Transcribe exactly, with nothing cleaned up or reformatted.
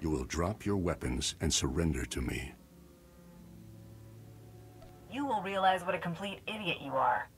you will drop your weapons and surrender to me. You will realize what a complete idiot you are.